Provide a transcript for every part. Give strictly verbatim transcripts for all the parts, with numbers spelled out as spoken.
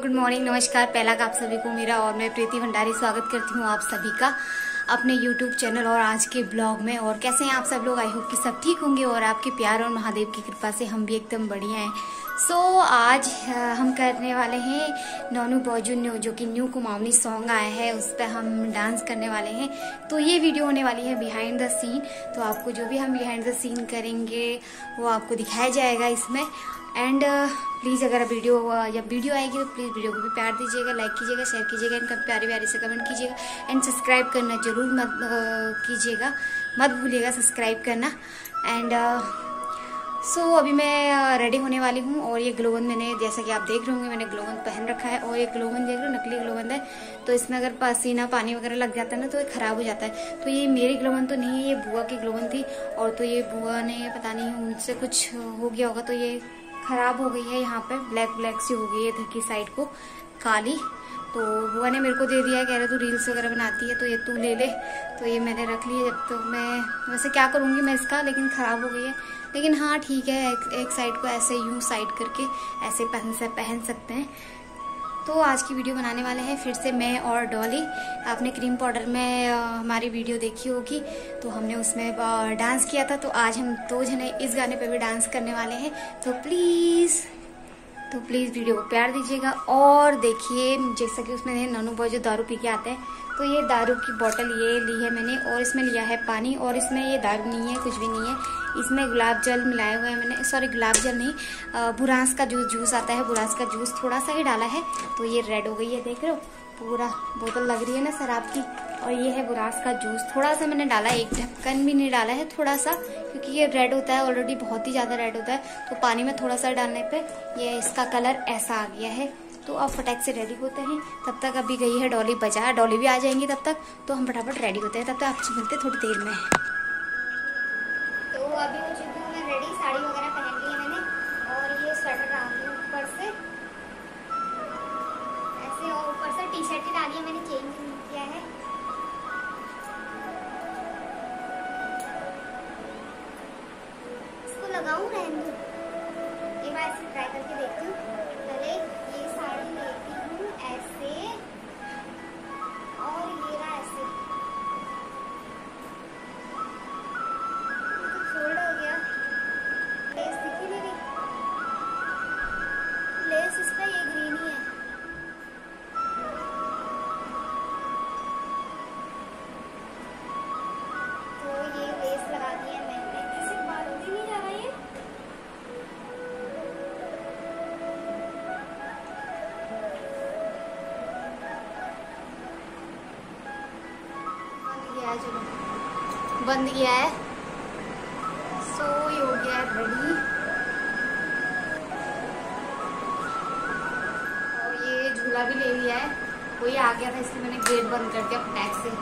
Good morning, नमस्कार। पहला का आप सभी को मेरा और मैं प्रीति भंडारी स्वागत करती हूँ आप सभी का अपने यूट्यूब चैनल और आज के ब्लॉग में। और कैसे हैं आप सब लोग? आई होप कि सब ठीक होंगे और आपके प्यार और महादेव की कृपा से हम भी एकदम बढ़िया हैं। सो so, आज हम करने वाले हैं नोनू बॉजू न्यू, जो कि न्यू कुमाऊनी सॉन्ग आया है, उस पर हम डांस करने वाले हैं। तो ये वीडियो होने वाली है बिहाइंड द सीन। तो आपको जो भी हम बिहाइंड द सीन करेंगे वो आपको दिखाया जाएगा इसमें। एंड प्लीज़ अगर वीडियो या वीडियो आएगी तो प्लीज़ वीडियो को भी प्यार दीजिएगा, लाइक कीजिएगा, शेयर कीजिएगा, इनका प्यारे प्यारे से कमेंट कीजिएगा एंड सब्सक्राइब करना जरूर मत कीजिएगा, मत भूलिएगा सब्सक्राइब करना। एंड सो so, अभी मैं रेडी होने वाली हूँ और ये ग्लोबंद मैंने, जैसा कि आप देख रहे होंगे, मैंने ग्लोबंद पहन रखा है। और ये ग्लोबंद देख रहे हो, नकली ग्लोबंद है, तो इसमें अगर पसीना पानी वगैरह लग जाता है ना तो ये खराब हो जाता है। तो ये मेरी ग्लोबंद तो नहीं है, ये बुआ की ग्लोबंद थी। और तो ये बुआ ने पता नहीं उनसे कुछ हो गया होगा तो ये खराब हो गई है, यहाँ पे ब्लैक ब्लैक सी हो गई है इधर की साइड को काली। तो बुआ ने मेरे को दे दिया है, कह रहे तू रील्स वगैरह बनाती है तो ये तू ले ले। तो ये मैंने रख ली है। जब तो मैं वैसे क्या करूँगी मैं इसका, लेकिन ख़राब हो गई है। लेकिन हाँ ठीक है, एक, एक साइड को ऐसे यूं साइड करके ऐसे पहन से पहन सकते हैं। तो आज की वीडियो बनाने वाले हैं फिर से मैं और डॉली। आपने क्रीम पाउडर में आ, हमारी वीडियो देखी होगी, तो हमने उसमें डांस किया था। तो आज हम दो जने इस गाने पे भी डांस करने वाले हैं। तो प्लीज़ तो प्लीज़ वीडियो को प्यार दीजिएगा। और देखिए, जैसा कि उसमें नोनू बॉय जो दारू पी के आते हैं, तो ये दारू की बोतल ये ली है मैंने और इसमें लिया है पानी। और इसमें ये दारू नहीं है, कुछ भी नहीं है, इसमें गुलाब जल मिलाया हुआ है मैंने। सॉरी, गुलाब जल नहीं, बुरांस का जूस जूस आता है, बुरांस का जूस थोड़ा सा ही डाला है। तो ये रेड हो गई है, देख रहे हो, पूरा बोतल लग रही है ना शराब की। और ये है बुरांस का जूस, थोड़ा सा मैंने डाला, एक ढक्कन भी नहीं डाला है, थोड़ा सा, क्योंकि ये रेड होता है ऑलरेडी, बहुत ही ज्यादा रेड होता है। तो पानी में थोड़ा सा डालने पे ये इसका कलर ऐसा आ गया है। तो अब फटाक से रेडी होते हैं। तब तक अभी गई है डॉली बाजार, डॉली भी आ जाएंगी तब तक। तो हम फटाफट रेडी होते हैं, तब तक आपसे मिलते हैं थोड़ी देर में। तो अभी हो चुकी हूँ मैं रेडी, साड़ी वगैरह पहन ली है मैंने और ये स्वेटर डाल दी ऊपर से ऐसे, और ऊपर से टी शर्ट ही डाली है मैंने, चेंज नहीं किया है। इसको लगाऊं रहने दो, एक बार ऐसे ट्राई करके देखती हूँ। पहले ये साड़ी लेती हूँ ऐसे और ये रहा ऐसे, फोल्ड हो गया। लेस दिखी नहीं रही, लेस इसका ये ग्रीन ही है। तो ये लेस लगा दिया मैंने, इसे बालों भी नहीं जा रहा ये। बंद किया है, चलो बंद किया है। सो ये हो गया है रेडी। और ये झूला भी ले लिया है, कोई आ गया था इसलिए मैंने गेट बंद कर दिया फटाक से।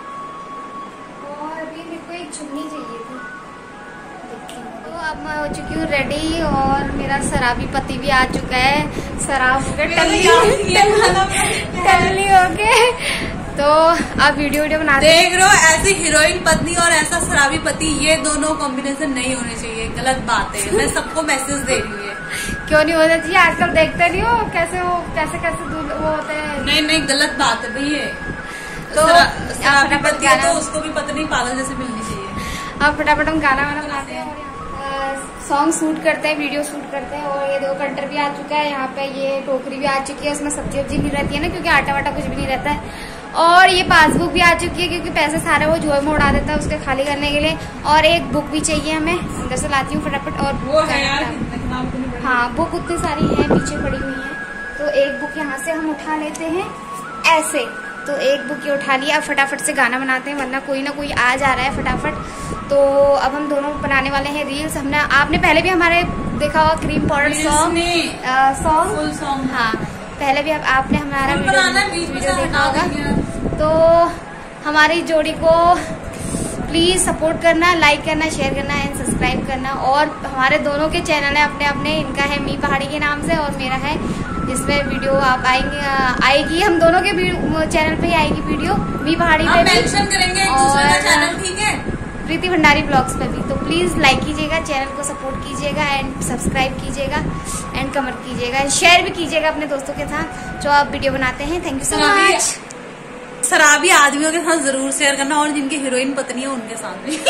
और अभी मेरे को एक चुन्नी चाहिए थी। तो अब मैं हो चुकी हूँ रेडी और मेरा शराबी पति भी आ चुका है, शराब होकर टल्ली टल्ली होके। तो आप वीडियो वीडियो बनाते देख रहे हो, ऐसी हीरोइन पत्नी और ऐसा शराबी पति, ये दोनों कॉम्बिनेशन नहीं होने चाहिए, गलत बात है। मैं सबको मैसेज दे रही हूँ, क्यों नहीं होना चाहिए? आजकल देखते नहीं हो कैसे वो कैसे कैसे वो होते हैं। नहीं नहीं, गलत बात है भैया। तो शराबी पति है तो उसको भी पत्नी पागल जैसे मिलनी चाहिए। अब फटाफट हम गाना वाना बनाते हैं और सॉन्ग शूट करते हैं, वीडियो शूट करते हैं। और ये दो कंटर भी आ चुका है, यहाँ पे ये टोकरी भी आ चुकी है, उसमें सब्जी वब्जी नहीं रहती है ना, क्योंकि आटा वाटा कुछ भी नहीं रहता है। और ये पासबुक भी आ चुकी है, क्योंकि पैसे सारे वो जोए में उड़ा देता है उसके खाली करने के लिए। और एक बुक भी चाहिए हमें, अंदर से लाती हूँ फटाफट। और वो है यार, हाँ, बुक उतनी सारी है, पीछे पड़ी हुई है। तो एक बुक यहाँ से हम उठा लेते हैं ऐसे, तो एक बुक ये उठा लिया। अब फटाफट से गाना बनाते हैं, वरना कोई ना कोई आ जा रहा है फटाफट। तो अब हम दोनों बनाने वाले हैं रील्स। हमने आपने पहले भी हमारे देखा होगा क्रीम पाउडर सॉन्ग सॉन्ग हाँ, पहले भी आप, आपने हमारा वीडियो देखा होगा। तो हमारी जोड़ी को प्लीज सपोर्ट करना, लाइक करना, शेयर करना एंड सब्सक्राइब करना। और हमारे दोनों के चैनल है अपने अपने, इनका है मी पहाड़ी के नाम से और मेरा है, जिसमें वीडियो आप आएंगे आएगी हम दोनों के चैनल पे ही आएगी वीडियो, मी पहाड़ी पे मेंशन करेंगे एक दूसरे का चैनल, ठीक है? प्रीति भंडारी ब्लॉग्स पे भी। तो प्लीज लाइक कीजिएगा, चैनल को सपोर्ट कीजिएगा एंड सब्सक्राइब कीजिएगा एंड कमेंट कीजिएगा, शेयर भी कीजिएगा अपने दोस्तों के साथ जो आप वीडियो बनाते हैं। Thank you so much. शराबी आदमियों के साथ जरूर शेयर करना और जिनकी हीरोइन पत्नी है उनके साथ भी।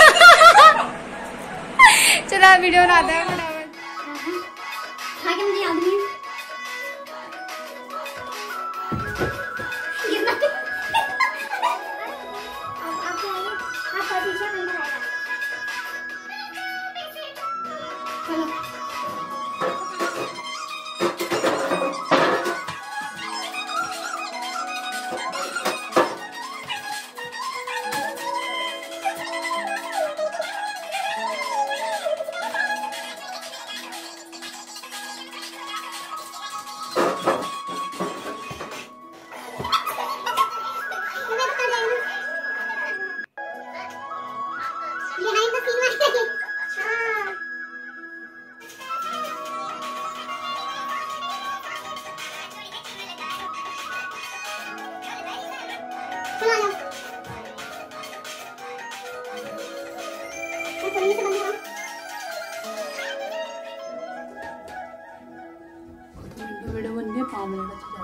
चलो आप वीडियो बनाते हैं फटाफट। वीडियो बन गया पाँच मिनट अच्छा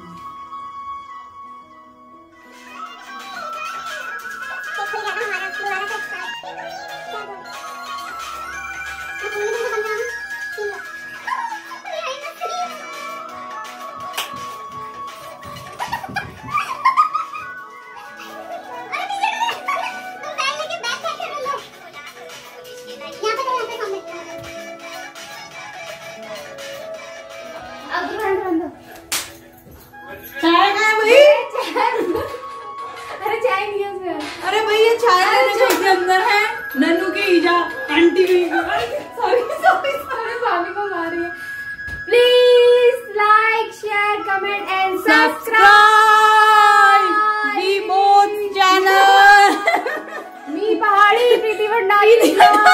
चाय है भाई। अरे चाय नहीं है। अरे भाई ये चाय लेने के अंदर है नन्नू के ईजा आंटी की। सॉरी सॉरी सॉरी भाभी को मार रही है। Please like share comment and subscribe we both channel me Pahadi Preeti Bhandari.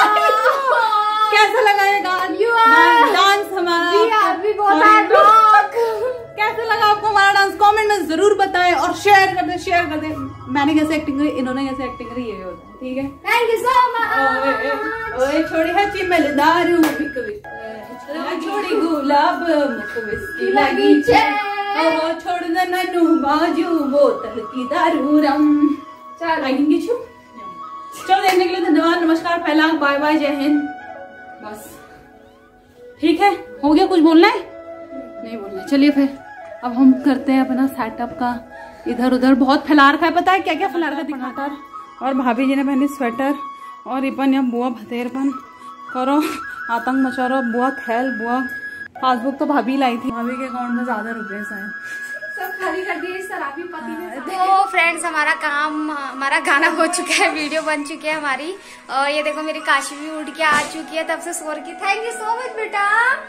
कैसा लगा ये डांस? डांस हमारा भी बहुत रॉक। कैसा लगा आपको हमारा डांस? कमेंट में जरूर बताएं और शेयर कर दे शेयर कर दे। मैंने कैसे एक्टिंग करी, इन्होंने कैसे एक्टिंग करी, ये होता है। ठीक है, थैंक यू सो मच। ओए छोड़ी है चिमल दारू बिक बिक छोड़ी गुलाब मुख विस्की लगी ओ छोड़ दे नन्नू बाजू बोतल की दारू रम। चल आएंगे छू। चलो देखने के लिए धन्यवाद, नमस्कार, पहला बाय बाय, जय हिंद। बस ठीक है, हो गया? कुछ बोलना है? नहीं बोलना। चलिए फिर अब हम करते हैं अपना सेटअप का इधर उधर। बहुत फैला रखा है, पता है क्या क्या फैला रखा है दिखाता। और भाभी जी ने पहनी स्वेटर और इपन या बुआ भतेरपन करो आतंक मचा रहा। बुआ खेल बुआ पासबुक तो भाभी लाई थी, भाभी के अकाउंट में ज्यादा रुपए शायद सब खाली कर दिए शराबी पति ने। तो फ्रेंड्स हमारा काम हमारा गाना हो चुका है, वीडियो बन चुकी है हमारी। और ये देखो मेरी काशी भी उठ के आ चुकी है तब से सो रही। थैंक यू सो मच बेटा।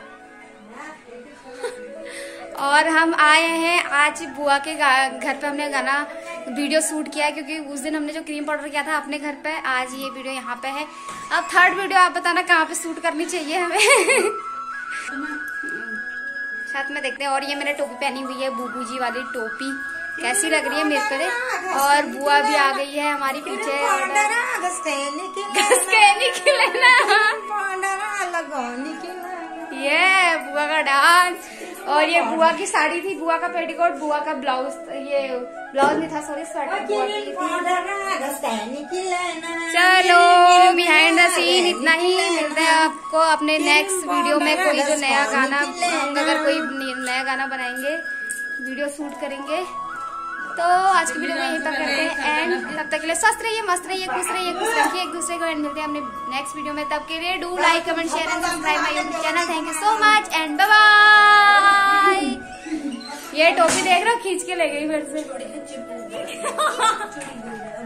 और हम आए हैं आज बुआ के घर पे, हमने गाना वीडियो शूट किया है क्योंकि उस दिन हमने जो क्रीम पाउडर किया था अपने घर पे, आज ये वीडियो यहाँ पे है। अब थर्ड वीडियो आप बताना कहाँ पे शूट करनी चाहिए हमें। साथ में देखते हैं। और ये मैंने टोपी पहनी हुई है, बूबू जी वाली टोपी, कैसी लग रही है मेरे पे। और बुआ भी आ गई है हमारी पीछे। ये बुआ का डांस। और ये बुआ की साड़ी थी, बुआ का पेटीकोट, बुआ का ब्लाउज, ये ब्लाउज नहीं था सॉरी स्वेटर बुआ की थी। चलो बिहाइंड द सीन इतना ही। मिलते हैं आपको अपने नेक्स्ट वीडियो में। कोई जो नया गाना, हम अगर कोई नया गाना बनाएंगे, वीडियो शूट करेंगे, तो आज की वीडियो में यहीं तक करते हैं एंड। तब तक के लिए स्वस्थ रहिए, मस्त रहिए, खुश रहिए, खुश रखिए एक दूसरे को। एंड मिलते हैं अपने नेक्स्ट वीडियो में। तब के लिए do like comment share and subscribe my YouTube channel. Thank you so much and bye bye. ये टोपी देख रहे हो, खींच के ले गई फिर से।